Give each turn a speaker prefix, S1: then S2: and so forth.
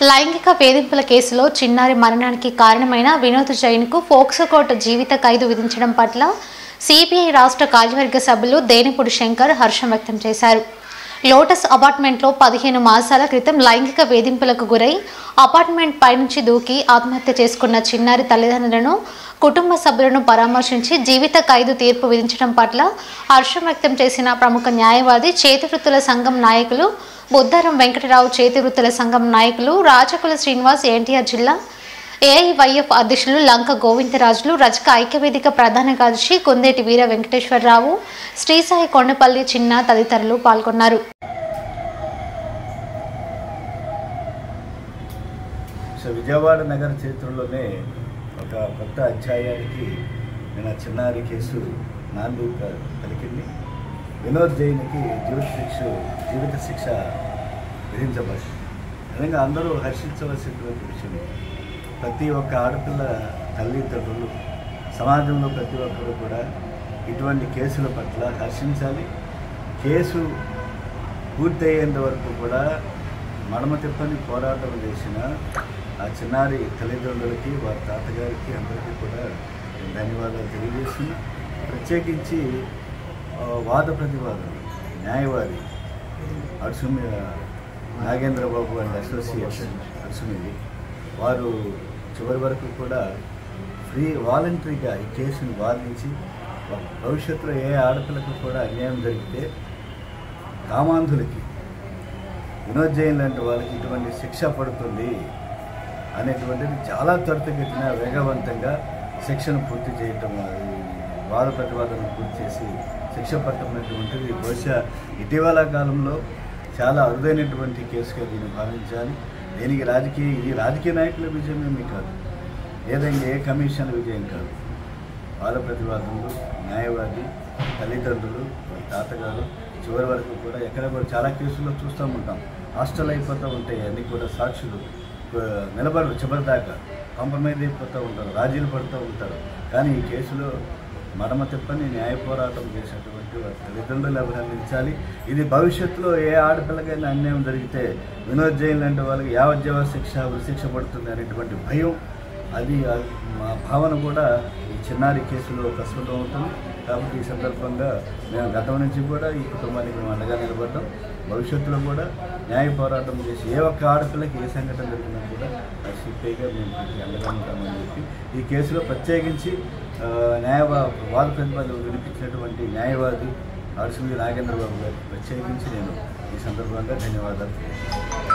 S1: లైంగిక వేధింపుల కేసులో చిన్నారి మరణానికి కారణమైన వినోద్ జైన్కు పోక్సో కోర్టు జీవిత ఖైదు విధించడం పట్ల సిపిఐ రాష్ట్ర కార్యవర్గ సభ్యులు దేనిపూడి శంకర్ హర్షం వ్యక్తం చేశారు. లోటస్ అపార్ట్మెంట్లో 15 మాసాల క్రితం లైంగిక వేధింపులకు గురై అపార్ట్మెంట్ పైనుంచి దూకి ఆత్మహత్య చేసుకున్న చిన్నారి తల్లిదండ్రులను, కుటుంబ సభ్యులను పరామర్శించి జీవిత ఖైదు తీర్పు విధించడం పట్ల హర్షం వ్యక్తం చేసిన ప్రముఖ న్యాయవాది, చేతివృత్తుల సంఘం నాయకులు బుద్దారం వెంకటరావు, చేతివృత్తుల సంఘం నాయకులు రాచకుల శ్రీనివాస్, ఎన్టీఆర్ జిల్లా ఏఐవైఎఫ్ అధ్యక్షులు లంక గోవిందరాజులు, రజక ఐక్యవేదిక ప్రధాన కార్యదర్శి కుందేటి వీర వెంకటేశ్వరరావు, శ్రీసాయి కొండపల్లి చిన్న తదితరులు పాల్గొన్నారు.
S2: విజయవాడ నగర చరిత్రలోనే ఒక కొత్త అధ్యాయానికి నేను చిన్నారి కేసు నాంది పలికింది. వినోద్ జైన్కి జీవిత శిక్ష విధించబడింది. నిజంగా అందరూ హర్షించవలసినటువంటి విషయం. ప్రతి ఒక్క ఆడపిల్ల తల్లిదండ్రులు, సమాజంలో ప్రతి ఒక్కరు కూడా ఇటువంటి కేసుల పట్ల హర్షించాలి. కేసు పూర్తయ్యేంత వరకు కూడా మడమ తిప్పని పోరాటం చేసిన ఆ చిన్నారి తల్లిదండ్రులకి, వారి తాతగారికి అందరికీ కూడా ధన్యవాదాలు తెలియజేస్తుంది. ప్రత్యేకించి వాద ప్రతివాదం న్యాయవాది అడుసుమి నాగేంద్రబాబు అండ్ అసోసియేషన్ అడుసుమిది వారు చివరి వరకు కూడా వాలంటరీగా ఈ కేసును వాదించి భవిష్యత్తులో ఏ ఆడపిల్లకు కూడా అన్యాయం జరిగితే కామాంధులకి, వినోద్ జైన్ లాంటి వాళ్ళకి ఇటువంటి శిక్ష పడుతుంది అనేటువంటిది చాలా త్వరితగతిన వేగవంతంగా శిక్షను పూర్తి చేయటం, వాద ప్రతివాదనను పూర్తి చేసి శిక్ష పట్టమైనటువంటిది బహుశా ఇటీవల కాలంలో చాలా అరుదైనటువంటి కేసుగా దీన్ని భావించాలి. దీనికి రాజకీయ నాయకుల విజయమేమీ కాదు, ఏదైనా ఏ కమిషన్ విజయం కాదు. వాద ప్రతివాదనలు, న్యాయవాది, తల్లిదండ్రులు, తాతగారు చివరి వరకు కూడా ఎక్కడ కూడా చాలా కేసుల్లో చూస్తూ ఉంటాం. హాస్టల్ అయిపోతూ ఉంటాయి, అన్నీ కూడా సాక్షులు నిలబడరు, చివరి దాకా కాంప్రమైజ్ అయిపోతూ ఉంటారు, రాజీలు పడుతూ ఉంటారు. కానీ ఈ కేసులో మడమ తిప్పని న్యాయ పోరాటం చేసేటువంటి వారి తల్లిదండ్రులు అభినందించాలి. ఇది భవిష్యత్తులో ఏ ఆడపిల్లకైనా అన్యాయం జరిగితే వినోద్ జైన్ లాంటి వాళ్ళకి యావజ్జీవ శిక్ష, ఉరిశిక్ష పడుతుంది అనేటువంటి భయం, అది మా భావన కూడా ఈ చిన్నారి కేసులో ప్రస్ఫుటం అవుతుంది. కాబట్టి ఈ సందర్భంగా మేము గతం నుంచి కూడా ఈ కుటుంబానికి మేము అండగా నిలబడ్డాం. భవిష్యత్తులో కూడా న్యాయ పోరాటం చేసి ఏ ఒక్క ఆడపిల్లకి ఏ సంఘటన జరిగినా కూడా సిపిఐగా మేము అండగా ఉంటామని చెప్పి ఈ కేసులో ప్రత్యేకించి వాద ప్రతిపాదన వినిపించినటువంటి న్యాయవాది అడుసుమి నాగేంద్రబాబు గారికి ప్రత్యేకించి నేను ఈ సందర్భంగా ధన్యవాదాలు తెలియజేస్తాను.